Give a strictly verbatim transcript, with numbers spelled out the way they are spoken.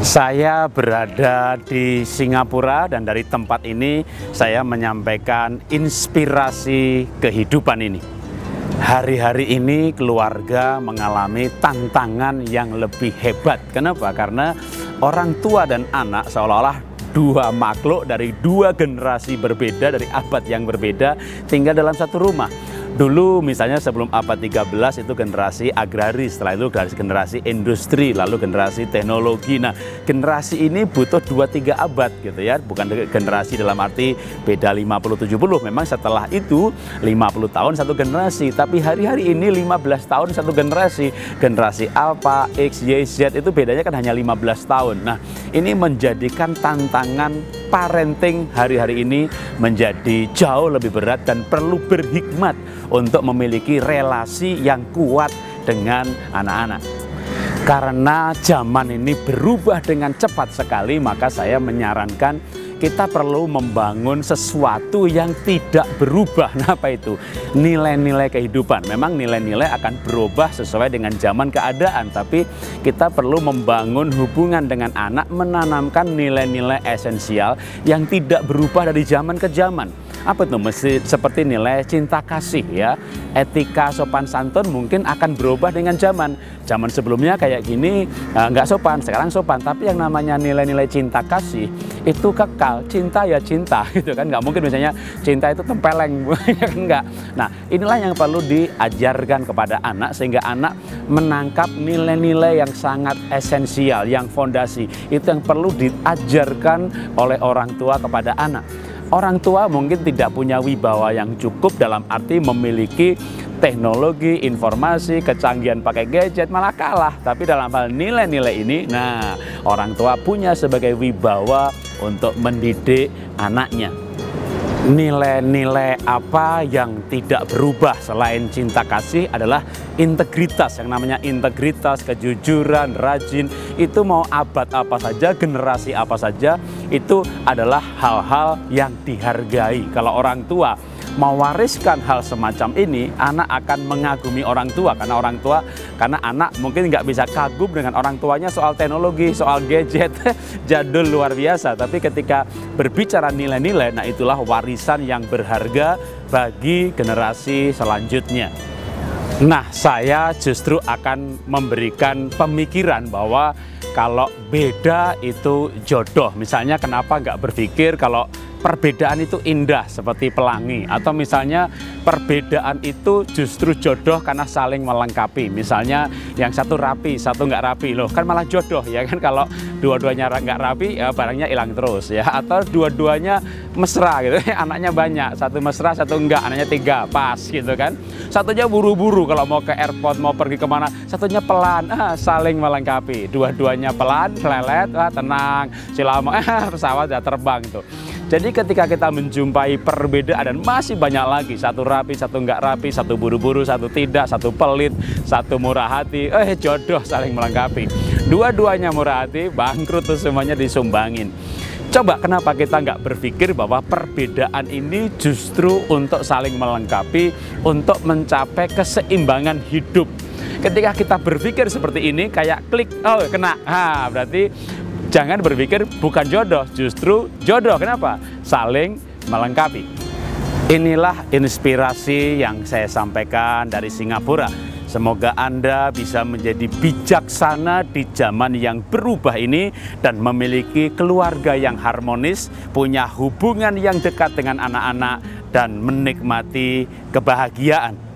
Saya berada di Singapura dan dari tempat ini saya menyampaikan inspirasi kehidupan ini. Hari-hari ini keluarga mengalami tantangan yang lebih hebat. Kenapa? Karena orang tua dan anak seolah-olah dua makhluk dari dua generasi berbeda, dari abad yang berbeda, tinggal dalam satu rumah. Dulu misalnya sebelum abad tiga belas itu generasi agraris, setelah itu generasi, generasi industri, lalu generasi teknologi. Nah, generasi ini butuh dua tiga abad gitu ya, bukan generasi dalam arti beda lima puluh tujuh puluh. Memang setelah itu lima puluh tahun satu generasi, tapi hari-hari ini lima belas tahun satu generasi. Generasi Alpha, X, Y, Z itu bedanya kan hanya lima belas tahun. Nah, ini menjadikan tantangan parenting hari-hari ini menjadi jauh lebih berat dan perlu berhikmat untuk memiliki relasi yang kuat dengan anak-anak. Karena zaman ini berubah dengan cepat sekali, maka saya menyarankan kita perlu membangun sesuatu yang tidak berubah. Nah, apa itu? Nilai-nilai kehidupan. Memang nilai-nilai akan berubah sesuai dengan zaman keadaan, tapi kita perlu membangun hubungan dengan anak, menanamkan nilai-nilai esensial yang tidak berubah dari zaman ke zaman. Apa itu? Mesti seperti nilai cinta kasih ya. Etika sopan santun mungkin akan berubah dengan zaman. Zaman sebelumnya kayak gini nggak sopan, sekarang sopan. Tapi yang namanya nilai-nilai cinta kasih itu kekal. Cinta ya cinta gitu kan. Nggak mungkin misalnya cinta itu tempeleng. Enggak. Nah, inilah yang perlu diajarkan kepada anak sehingga anak menangkap nilai-nilai yang sangat esensial, yang fondasi. Itu yang perlu diajarkan oleh orang tua kepada anak. Orang tua mungkin tidak punya wibawa yang cukup dalam arti memiliki teknologi, informasi, kecanggihan pakai gadget, malah kalah. Tapi dalam hal nilai-nilai ini, nah orang tua punya sebagai wibawa untuk mendidik anaknya. Nilai-nilai apa yang tidak berubah selain cinta kasih adalah integritas. Yang namanya integritas, kejujuran, rajin, itu mau abad apa saja, generasi apa saja, itu adalah hal-hal yang dihargai. Kalau orang tua mewariskan hal semacam ini, anak akan mengagumi orang tua. Karena orang tua, karena anak mungkin nggak bisa kagum dengan orang tuanya soal teknologi, soal gadget, jadul luar biasa. Tapi ketika berbicara nilai-nilai, nah itulah warisan yang berharga bagi generasi selanjutnya. Nah, saya justru akan memberikan pemikiran bahwa kalau beda itu jodoh. Misalnya kenapa nggak berpikir kalau perbedaan itu indah seperti pelangi, atau misalnya perbedaan itu justru jodoh karena saling melengkapi. Misalnya yang satu rapi, satu nggak rapi, loh kan malah jodoh ya kan. Kalau dua-duanya nggak rapi ya barangnya hilang terus ya. Atau dua-duanya mesra gitu, anaknya banyak, satu mesra satu enggak, anaknya tiga, pas gitu kan. Satunya buru-buru kalau mau ke airport, mau pergi kemana, satunya pelan, ah, saling melengkapi. Dua-duanya pelan, lelet, ah, tenang, silama, ah, pesawat udah terbang tuh. Jadi ketika kita menjumpai perbedaan dan masih banyak lagi, satu rapi, satu enggak rapi, satu buru-buru, satu tidak, satu pelit, satu murah hati, eh jodoh saling melengkapi. Dua-duanya murah hati, bangkrut tuh semuanya disumbangin. Coba kenapa kita nggak berpikir bahwa perbedaan ini justru untuk saling melengkapi, untuk mencapai keseimbangan hidup. Ketika kita berpikir seperti ini, kayak klik, oh kena, ha, berarti jangan berpikir bukan jodoh, justru jodoh. Kenapa? Saling melengkapi. Inilah inspirasi yang saya sampaikan dari Singapura. Semoga Anda bisa menjadi bijaksana di zaman yang berubah ini dan memiliki keluarga yang harmonis, punya hubungan yang dekat dengan anak-anak, dan menikmati kebahagiaan.